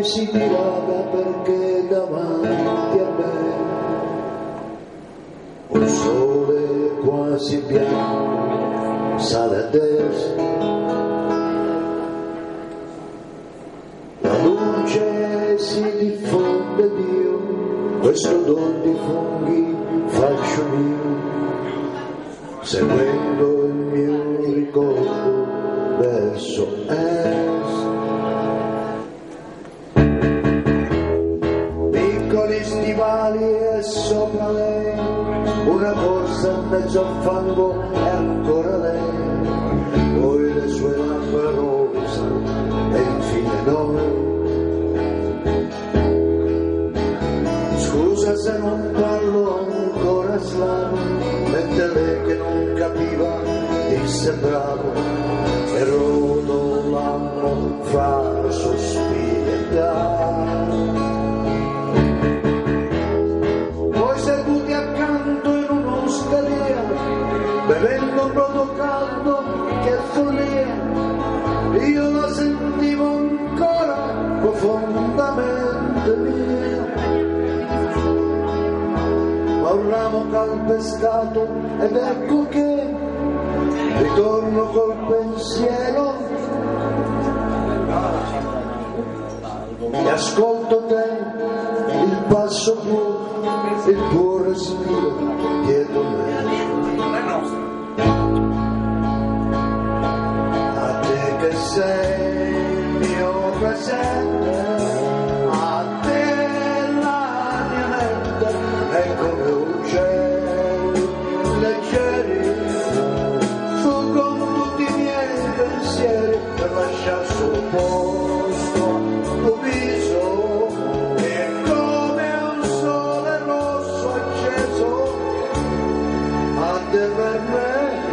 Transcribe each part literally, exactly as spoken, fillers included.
si dilaga perché davanti a me un sole quasi bianco sale a destra, la luce si diffonde Dio, questo don di funghi faccio mio, seguendo il mio ricordo verso est. Piccoli stivali e sopra lei una corsa in mezzo al fango e ancora lei, poi le sue labbra rosa e infine noi. Scusa se non parlo ancora slavo, mentre lei che non capiva disse bravo e rotolammo fra sospiri e dà. Poi seduti accanto in un'osteria, bevendo un brodo caldo, che follia, io la sentivo ancora profondamente mia. Ma un ramo calpestato ed ecco che ritorno col pensiero e ascolto te, il passo tuo, il tuo respiro dietro me. A te che sei il mio presente, a te la mia mente è come uccelli leggeri, fuggono tutti i miei pensieri per lasciar sul posto tuo viso, che è come un sole rosso acceso, a te per me.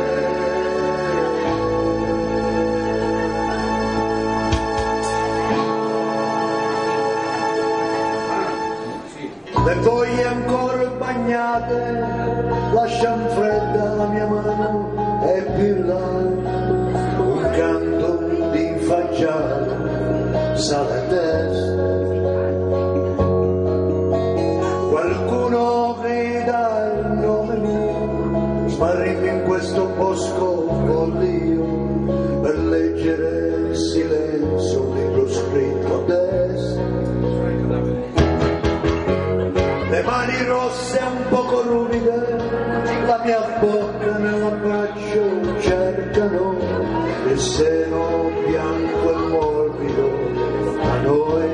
Le foglie ancora bagnate lasciano fredda la mia mano e più in là un canto di facciata sale a destra. Qualcuno grida il nome mio, smarrimi in questo bosco collio per leggere il silenzio, un libro scritto a destra. Le mani rosse un poco ruvide, la mia bocca nell'abbraccio cercano il seno bianco e morbido a noi.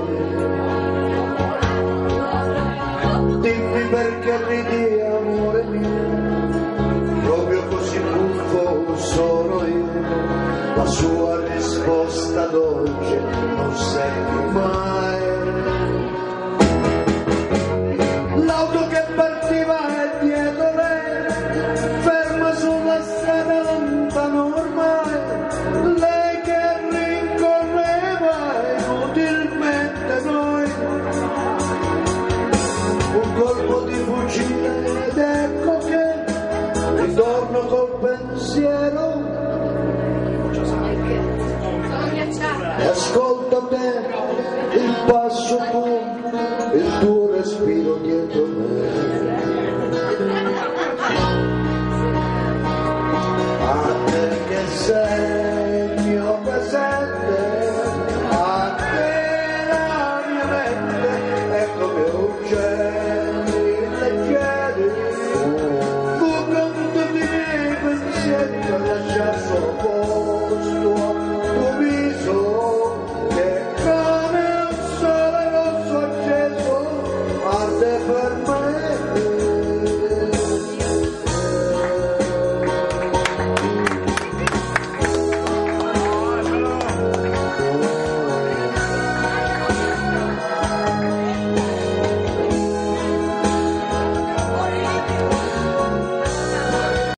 Dimmi perché ridi, amore mio, proprio così buffo sono io. La sua risposta dolce non sento mai. L'auto che partiva e dietro lei, ferma sulla strada lontana ormai, lei che rincorreva inutilmente noi. Un colpo di fucile ed ecco che ritorno col pensiero e ascolto te, il passo tuo, il tuo respiro dietro me.